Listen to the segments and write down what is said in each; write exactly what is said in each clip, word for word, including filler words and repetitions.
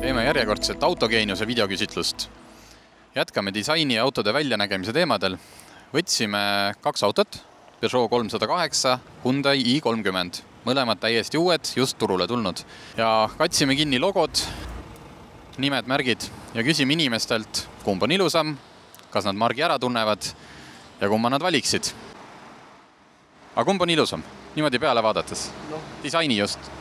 Teeme järjekordselt autogeeniuse videoküsitlust. Jätkame disaini ja autode väljanägemise teemadel. Võtsime kaks autot, Peugeot kolmsada kaheksa, Hyundai i kolmkümmend. Mõlemad täiesti uued, just turule tulnud. Ja katsime kinni logod, nimed, märgid ja küsime inimestelt, kumb on ilusam, kas nad margi ära tunnevad ja kumma nad valiksid. Aga kumb on ilusam? Niimoodi peale vaadates. No. Disaini just.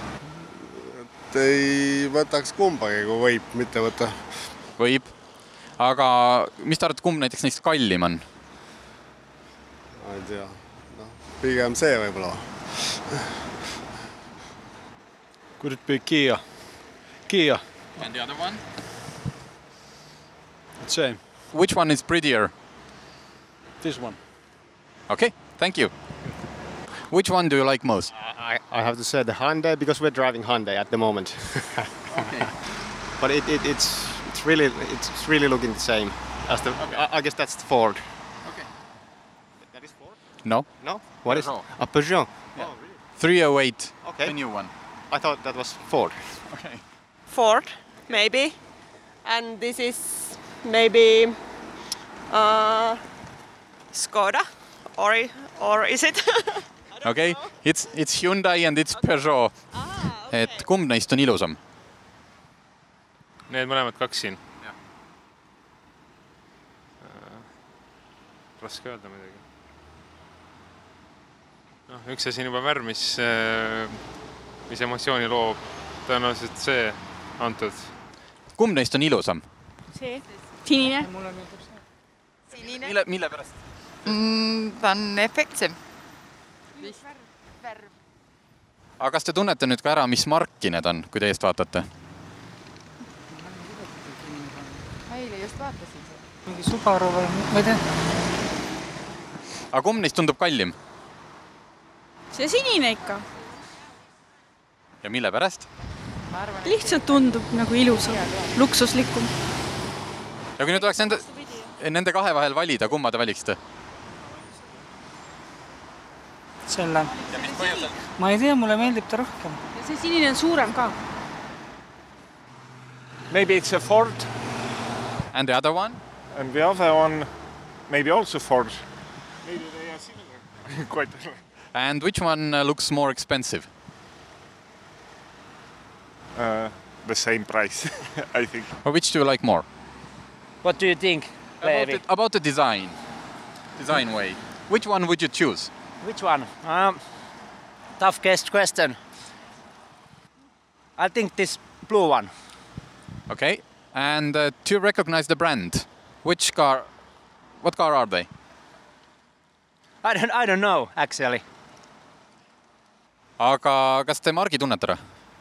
Ei võtaks kumbagi, kui võib, mitte võtta. Võib. Aga mis te arvate, kumb näiteks neist kallim on? Ma ei tea. No, pigem see võib-olla. Could it be Kia? Kia. And the other one? Same. Which one is prettier? This one. Okay, thank you. Which one do you like most? I, I have to say the Hyundai because we're driving Hyundai at the moment. Okay. But it, it, it's it's really it's really looking the same as the. Okay. I, I guess that's the Ford. Okay. That is Ford? No. No. What Peugeot. is a Peugeot? Yeah. Oh, really? three oh eight. Okay. The new one. I thought that was Ford. Okay. Ford, maybe, and this is maybe uh, Skoda, or or is it? Okay, it's, it's Hyundai and it's okay. Peugeot. Ah, okay. Et kumb neist on ilusam? Need mõlemad kaks siin. Ja. Raske öelda midagi. No, üks asi on juba värv, mis, mis emotsiooni loob. Tõenäoliselt see antud. Kumb neist on ilusam? See. Sinine. Sinine. Mille, mille pärast? Mm, ta on efektsem. Aga kas te tunnete nüüd ka ära, mis marki need on, kui te eest vaatate? Eile just vaatasin see. Mingi Subaru või, ma ei tea. Aga kumb neist tundub kallim? See sinine ikka. Ja mille pärast? Lihtsalt tundub nagu ilusam, luksuslikum. Ja kui nüüd oleks nende, nende kahe vahel valida, kumma te valiksite? Selle. Ja mis põhjusel? Ma ei tea, mulle meeldib ta rohkem. Ja see sinine on suurem ka. Maybe it's a Ford. And the other one? And the other one, maybe also Ford. Maybe they are similar. Quite. And which one looks more expensive? Uh, the same price, I think. Or which do you like more? What do you think, About the, about the design. Design way. Which one would you choose? Which one? Um, tough question. I think this blue one. Okay. And uh, do you recognize the brand? Which car, what car are they? I don't, I don't know, actually. Aga kas te margi tunnete ära?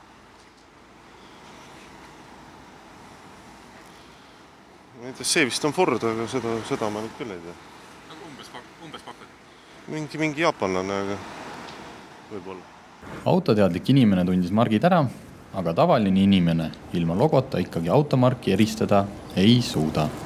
Ma ei tea, see vist on Ford, aga seda, seda ma nüüd küll ei tea. Umbes, umbes pakud. Mingi, mingi jaapanlane, aga võib-olla. Autoteadlik inimene tundis margid ära, aga tavaline inimene ilma logota ikkagi automarki eristada ei suuda.